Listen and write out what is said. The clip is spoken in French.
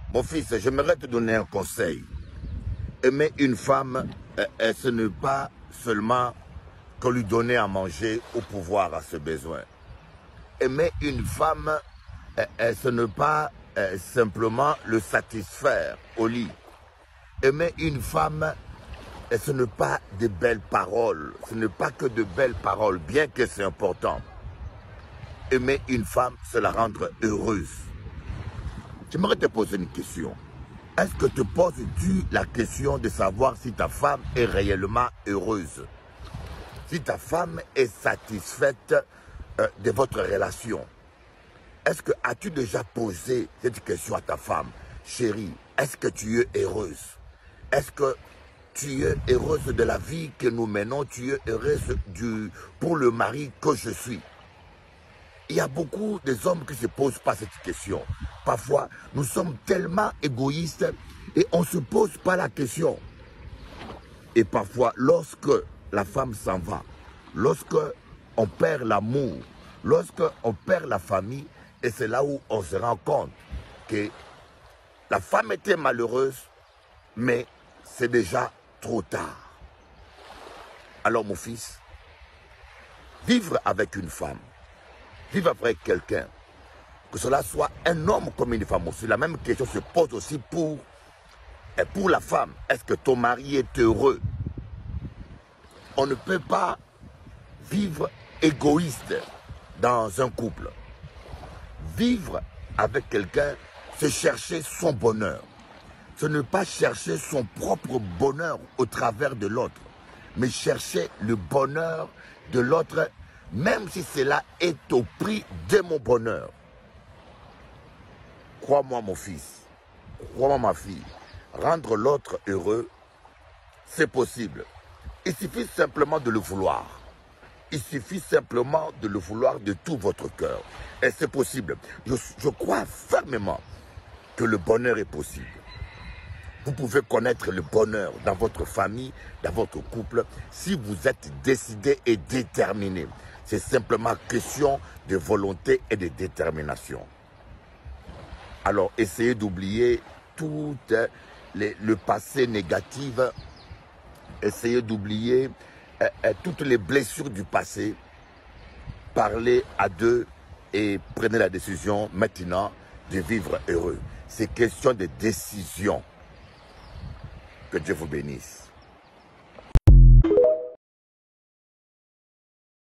Mon fils, j'aimerais te donner un conseil. Aimer une femme, ce n'est pas seulement que lui donner à manger ou pouvoir à ses besoins. Aimer une femme, ce n'est pas simplement le satisfaire au lit. Aimer une femme, ce n'est pas de belles paroles. Ce n'est pas que de belles paroles, bien que c'est important. Aimer une femme, c'est la rendre heureuse. J'aimerais te poser une question. Est-ce que te poses-tu la question de savoir si ta femme est réellement heureuse? Si ta femme est satisfaite de votre relation? Est-ce que as-tu déjà posé cette question à ta femme? Chérie, est-ce que tu es heureuse? Est-ce que tu es heureuse de la vie que nous menons? Tu es heureuse pour le mari que je suis? Il y a beaucoup d'hommes qui ne se posent pas cette question. Parfois, nous sommes tellement égoïstes et on ne se pose pas la question. Et parfois, lorsque la femme s'en va, lorsque on perd l'amour, lorsque on perd la famille, et c'est là où on se rend compte que la femme était malheureuse, mais c'est déjà trop tard. Alors mon fils, vivre avec une femme, vivre avec quelqu'un, que cela soit un homme comme une femme aussi, la même question se pose aussi pour la femme. Est-ce que ton mari est heureux? On ne peut pas vivre égoïste dans un couple. Vivre avec quelqu'un, c'est chercher son bonheur. Ce n'est pas chercher son propre bonheur au travers de l'autre, mais chercher le bonheur de l'autre, même si cela est au prix de mon bonheur. Crois-moi mon fils, crois-moi ma fille, rendre l'autre heureux, c'est possible. Il suffit simplement de le vouloir. Il suffit simplement de le vouloir de tout votre cœur. Et c'est possible. Je crois fermement que le bonheur est possible. Vous pouvez connaître le bonheur dans votre famille, dans votre couple, si vous êtes décidé et déterminé. C'est simplement question de volonté et de détermination. Alors, essayez d'oublier tout le passé négatif. Essayez d'oublier toutes les blessures du passé. Parlez à deux et prenez la décision maintenant de vivre heureux. C'est question de décision. Que Dieu vous bénisse.